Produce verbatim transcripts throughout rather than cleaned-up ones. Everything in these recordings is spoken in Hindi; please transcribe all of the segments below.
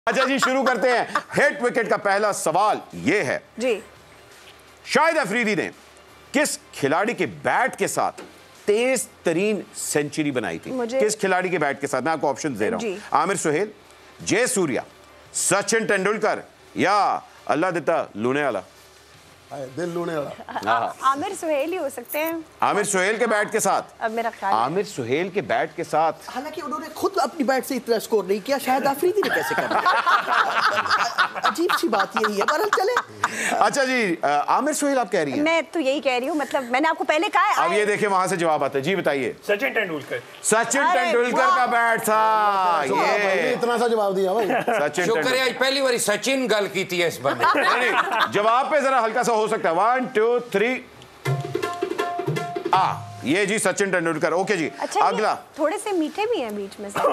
अच्छा जी, शुरू करते हैं। हिट विकेट का पहला सवाल ये है जी, शाहिद अफरीदी ने किस खिलाड़ी के बैट के साथ तेज तरीन सेंचुरी बनाई थी? किस खिलाड़ी के बैट के साथ? मैं आपको ऑप्शन दे रहा हूं। आमिर सुहेल, जय सूर्या, सचिन तेंदुलकर या अल्लाह दिता लूने वाला। दिल लूने वाला आमिर सुहेल ही हो सकते हैं। आमिर सुहेल के बैट के साथ? अब मेरा ख्याल आमिर सुहेल के बैट के साथ, हालांकि उन्होंने खुद अपनी बैट से इतना स्कोर नहीं किया, शायद अफरीदी ने कैसे कर दिया। अजीब सी बात यही है, पर चले। अच्छा जी, आमिर सुहेल आप कह रही हैं? मैं तो यही कह रही हूँ, मतलब मैंने आपको पहले कहा है। अब ये देखिए वहां से जवाब आता है। जी बताइए। सचिन तेंदुलकर। सचिन तेंदुलकर का बैट था ये। इतना सा जवाब दिया भाई। सचिन शुक्र है आज पहली बारी सचिन गल की थी इस बंदे। जवाब पे जरा हल्का सा हो सकता है। वन टू थ्री आ ये जी सचिन तेंदुलकर। ओके जी, अच्छा, अगला। थोड़े से मीठे भी हैं बीच में से।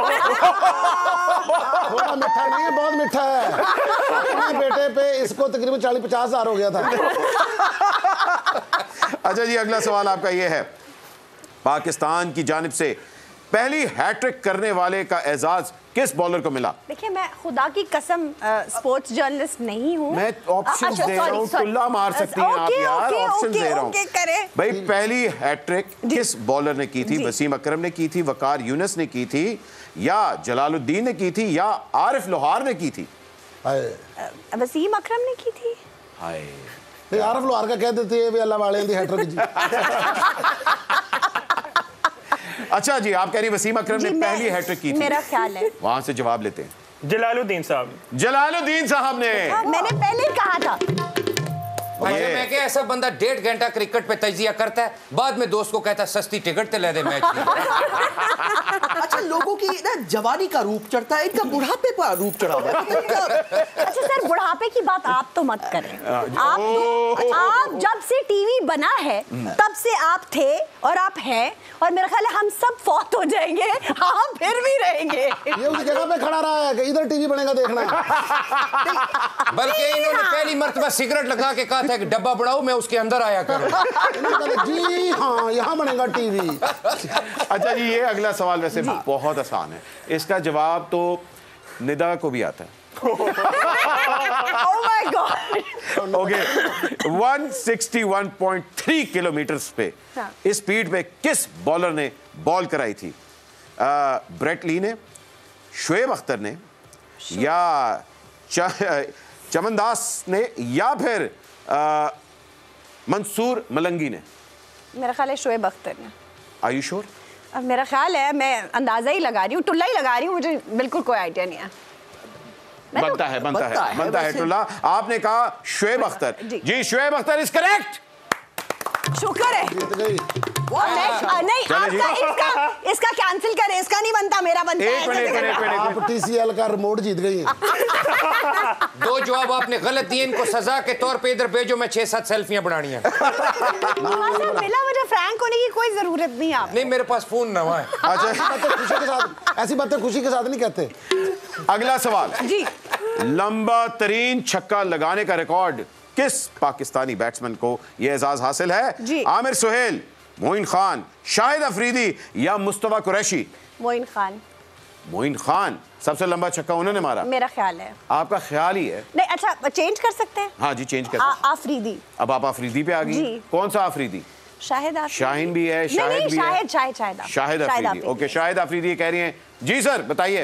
थोड़ा मीठा नहीं है, बहुत मीठा है। अपने बेटे पे इसको तकरीबन चालीस पचास हजार हो गया था। अच्छा जी, अगला सवाल आपका ये है, पाकिस्तान की जानिब से पहली हैट्रिक करने वाले का एजाज किस बॉलर को मिला? देखिए, मैं खुदा की कसम स्पोर्ट्स जर्नलिस्ट नहीं हूँ। मैं ऑप्शंस दे रहा हूँ, टुल्ला मार सकती हैं आप यार। ऑप्शंस दे रहा हूँ भाई। पहली हैट्रिक किस बॉलर ने की थी? वसीम अकरम ने की थी, वकार यूनुस ने की थी, या जलालुद्दीन ने की थी, या आरिफ लोहार ने की थी? वसीम अकरम ने की थी। हाय, आरिफ लोहार का कह देते हैं वे अल्लाह वाले दी हैट्रिक जी। अच्छा जी, आप कह रही वसीम अकरम ने पहली हैट्रिक की थी? मेरा ख्याल है। वहां से जवाब लेते हैं। जलालुद्दीन साहब। जलालुद्दीन साहब ने। हाँ, मैंने पहले ही कहा था। अच्छा, मैं क्या ऐसा बंदा डेढ़ घंटा क्रिकेट पे तजिया करता है, बाद में दोस्त को कहता है सस्ती टिकट ते ले दे मैच की। अच्छा, लोगों की ना जवानी का रूप चढ़ता है, इनका बुढ़ापे का रूप चढ़ा हुआ है। अच्छा सर, बुढ़ापे की बात आप तो मत करें। आप आप जब से टीवी बना है तब से आप थे और आप हैं, और मेरा ख्याल है हम सब फौत हो जाएंगे, हम फिर भी रहेंगे। ये उस जगह पे खड़ा रहा है कि इधर टीवी बनेगा देखना। बल्कि इन्होंने पहली मर्तबा सिगरेट लगा के कहा था कि डब्बा बढ़ाओ, मैं उसके अंदर आया करूं। जी हाँ, यहाँ बनेगा टीवी। अच्छा जी, ये अगला सवाल वैसे बहुत आसान है, इसका जवाब तो निदा को भी आता है। Oh my God! ओके, एक सौ इकसठ पॉइंट तीन किलोमीटर पे इस स्पीड पे किस बॉलर ने बॉल कराई थी? आ, ब्रेट ली ने, शुएब अख्तर ने, या च, चमनदास ने, या फिर आ, मंसूर मलंगी ने? मेरा ख्याल है शुएब अख्तर ने। Are you sure? अब मेरा ख्याल है, मैं अंदाजा ही लगा रही हूँ, टुल्ला ही लगा रही हूँ, मुझे बिल्कुल कोई आइडिया नहीं है। बनता है बनता है बनता है टुल्ला। आपने कहा शुएब अख्तर। जी, शुएब अख्तर इज करेक्ट। शुक्र है। जीत गई। नहीं, नहीं आपका इसका इसका कैंसिल करें, इसका नहीं बनता, मेरा बनता है। एक मिनट, एक मिनट, आप टीसीएल का रिमोट जीत गई। दो जवाब आपने गलत दिए, इनको सजा के तौर पे इधर भेजो, मैं छह सात सेल्फियां बनानी है। मिला मुझे फ्रैंक होने की कोई जरूरत नहीं है। नहीं, मेरे पास फोन ना हुआ है। अच्छा, खुशी के साथ ऐसी बातें खुशी के साथ नहीं कहते। अगला सवाल जी, लंबा तरीन छक्का लगाने का रिकॉर्ड किस पाकिस्तानी बैट्समैन को यह एजाज हासिल है? आमिर सुहेल, मोइन खान, शाहिद अफरीदी या मुस्तफा कुरैशी? मोइन खान। मोइन खान सबसे लंबा छक्का उन्होंने मारा? मेरा ख्याल है। आपका ख्याल ही है? नहीं, अच्छा चेंज कर सकते हैं। हाँ जी, चेंज कर सकते हैं। आफरीदी। अब आप आफरीदी पे आ गई। कौन सा आफरीदी? शाहिद आफरीदी। शाहीन भी है, शाहिद नहीं, भी शाहिद, है। शाहिद शाहिद शाहिद अफरीदी। ओके, शाहिद अफरीदी कह रही हैं। जी सर, बताइए।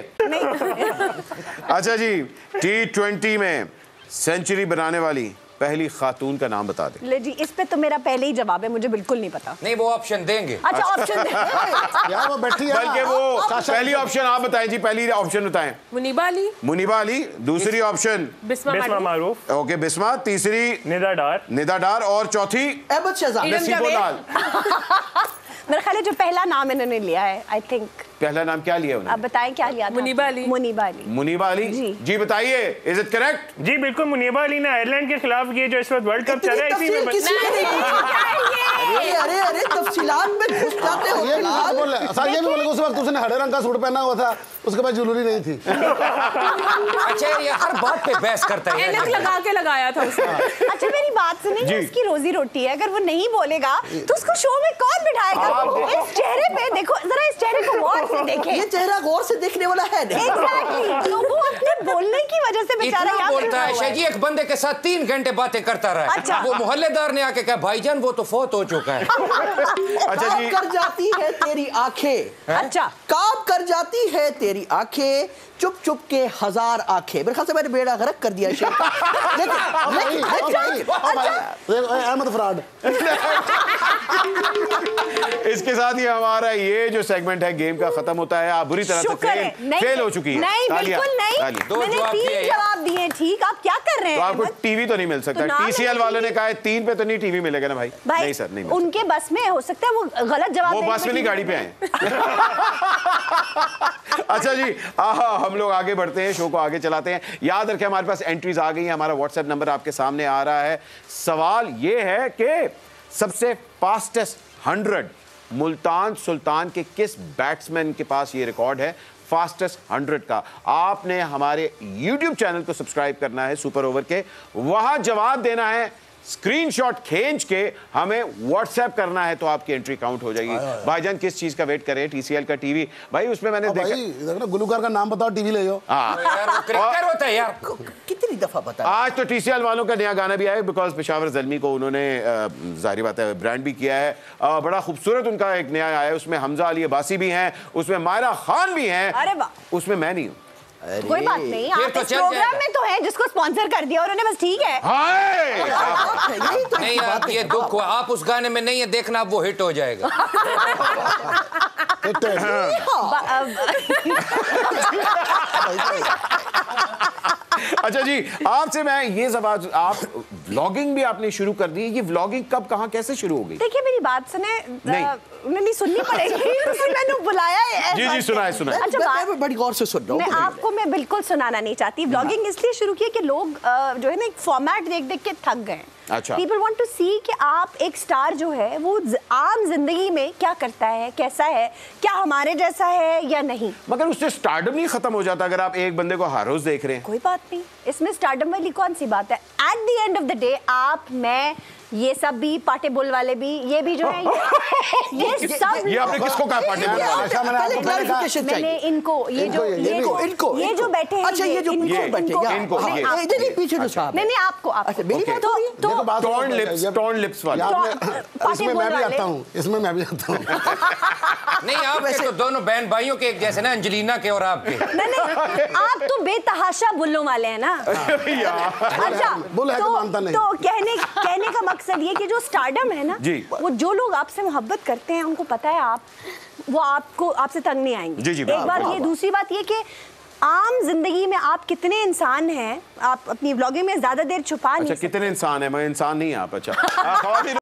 अच्छा जी, टी ट्वेंटी में सेंचुरी बनाने वाली पहली खातून का नाम बता दें। ले जी, इस पे तो मेरा पहले ही जवाब है, मुझे बिल्कुल नहीं पता। नहीं, वो ऑप्शन देंगे। अच्छा, ऑप्शन देंगे। यार वो बैठी है, बल्कि वो पहली ऑप्शन आप बताएं जी, पहली ऑप्शन बताएं। मुनीबा अली। मुनीबा अली। दूसरी ऑप्शन बिस्मा मारूफ। ओके, बिस्मा। तीसरी निदा डार। निदा डार। और चौथी अहमद शहजाद। नसीबो लाल। मेरा ख्याल है जो पहला नाम इन्होंने लिया है, आई थिंक। पहला नाम क्या लिया उन्होंने? अब बताएं क्या लिया था? मुनीबा अली। मुनीबा अली। मुनीबा अली। जी, जी बताइए, इज इट करेक्ट? जी बिल्कुल, मुनीबा अली ने आयरलैंड के खिलाफ ये जो इस वक्त वर्ल्ड कप चल रहा है इसी में। अरे अरे अरे तफसीलात में घुस जाते हो। ये भी बात बोल रहे सर, ये भी बोले उस वक्त उसने हरे रंग का सूट पहना हुआ था, उसके पास ज्वेलरी नहीं थी। अच्छा ये हर बात पे बहस करता है। ऐनक लगा के लगाया था उसने। अच्छा मेरी बात सुनिए, उसकी रोजी रोटी है, अगर वो नहीं बोलेगा तो उसको शो में कौन बिठाएगा? इस चेहरे पे देखो जरा, इस चेहरे को गौर से देखें। ये चेहरा गौर से देखने वाला है नहीं। Exactly, तो वो अपने बोलने की वजह से बेचारा इतना यहाँ बोलता है बैठा हुआ शाह जी, एक बंदे के साथ तीन घंटे बातें करता रहा। अच्छा। वो मोहल्लेदार ने आके कहा भाईजान वो तो फौत हो चुका है। अच्छा काब जी, कर जाती है तेरी आंखें। अच्छा काब कर जाती है तेरी आंखें, चुप चुप के हजार आंखें। मेरे ख्याल से मैंने बेड़ा गर्क कर दिया शेर का। लेकिन लेकिन अहमद फ्रॉड। इसके साथ ही हमारा ये जो सेगमेंट है गेम का खत्म होता है। आप बुरी तरह से शुक्र है। फेल नहीं, फेल हो चुकी है। नहीं तालियां, बिल्कुल नहीं, तालियां। दो मैंने जवाब तीन दिए। जवाब दिए। ठीक, आप क्या कर रहे तो हैं? आपको टीवी तो नहीं मिल सकता। तो नाम टीसीएल नहीं वालों ने टीवी। कहा है तीन पे तो नहीं टीवी मिलेगा ना भाई। भाई नहीं सर, नहीं मिल उनके बस में हो सकता है वो गलत जवाब वो देने बस में नहीं, टीवी गाड़ी पे आए। अच्छा जी, आहा, हम लोग आगे बढ़ते हैं, शो को आगे चलाते हैं। याद रखें हमारे पास एंट्रीज आ गई हैं, हमारा व्हाट्सएप नंबर आपके सामने आ रहा है। सवाल ये है कि सबसे फास्टेस्ट हंड्रेड मुल्तान सुल्तान के किस बैट्समैन के पास ये रिकॉर्ड है फास्टेस्ट हंड्रेड का? आपने हमारे यूट्यूब चैनल को सब्सक्राइब करना है सुपर ओवर के, वहां जवाब देना है, स्क्रीनशॉट खींच के हमें व्हाट्सएप करना है, तो आपकी एंट्री काउंट हो जाएगी। भाईजान किस चीज का वेट करें? टीसीएल का टीवी भाई, उसमें मैंने देखा भाई देखो ना, गुलूकार का नाम बताओ, टीवी ले जाओ। हाँ, यार वो क्रिकेटर होता है यार। कितनी दफा बता। आज तो टीसीएल वालों का नया गाना भी आया, बिकॉज पेशावर ज़ल्मी को उन्होंने जाहिर बात है ब्रांड भी किया है। आ, बड़ा खूबसूरत उनका एक नया आया है, उसमें हमजा अली अब्बासी भी हैं, उसमें मायरा खान भी हैं। अरे वाह, उसमें मैं नहीं हूँ। कोई बात नहीं, फिर आप तो इस चल प्रोग्राम जाएगा। में तो है जिसको स्पॉन्सर कर दिया उन्होंने, बस ठीक है। हाय! यही तो नहीं यार ये दुख हुआ, आप उस गाने में नहीं है, देखना अब वो हिट हो जाएगा। हिट है। ब- अब- अच्छा जी, आपसे मैं ये सवाल, आप व्लॉगिंग भी आपने शुरू कर दी, ये व्लॉगिंग कब कहाँ कैसे शुरू हो गई? देखिए मेरी बात सुने, नहीं। अ, नहीं सुननी पड़ेगी, तो मैंने बुलाया है ऐसा जी, जी, है। सुनाए, सुनाए। अच्छा मैं- बात, मैं बड़ी गौर से सुन रहा मैं हूँ। आपको मैं बिल्कुल सुनाना नहीं चाहती। व्लॉगिंग इसलिए शुरू की कि लोग अ, जो है ना एक फॉर्मेट देख देख के थक गए। अच्छा। पीपल वांट टू सी कि आप एक स्टार जो है वो ज- आम जिंदगी में क्या करता है, कैसा है, क्या हमारे जैसा है या नहीं। मगर उससे स्टारडम नहीं खत्म हो जाता अगर आप एक बंदे को हर रोज देख रहे हैं? कोई बात नहीं, इसमें स्टारडम वाली कौन सी बात है? At the end of the day आप, मैं, ये सब भी, पाटे बुल वाले भी, ये भी जो है ये, ये सब ये आपने किसको कहा पार्टी में? अच्छा, मैंने पहले आपको पहले कहा- clarification मैंने चाहिए। इनको ये जो इनको, ये ये भी- जो इनको, ये जो बैठे हैं, अच्छा, ये जो इनको- पीछे बैठे, इनको- या- इनको, नहीं, ये- आप- नहीं, नहीं, पीछे जो साहब नहीं है। नहीं आपको आपको अच्छा, मेरी Okay. बात तो हो रही है? तो देखो बात टॉर्न सुनो, लिप्स, ये- टॉर्न लिप्स वाले। ये आपने- पाटे इसमें बोल मैं भी वाले। आता हूँ, इसमें मैं भी आता हूँ। नहीं आपके तो दोनों बहन भाइयों के एक जैसे ना, अंजलिना के और आपके। नहीं नहीं आप तो बेतहाशा बुल्लों वाले हैं ना। अच्छा, बुल है कि मानता तो नहीं। तो कहने कहने का मकसद ये कि जो स्टारडम है ना, जी। वो जो लोग आपसे मोहब्बत करते हैं उनको पता है आप, वो आपको आपसे तंग नहीं आएंगे। जी, जी, एक बिल्कुल, बात बिल्कुल। ये, दूसरी बात ये कि आम जिंदगी में आप कितने इंसान हैं, आप अपनी व्लॉगिंग में ज्यादा देर छुपा नहीं अच्छा, सकते। कितने इंसान है? मैं इंसान नहीं आप। अच्छा। हाँ, ख्वातीन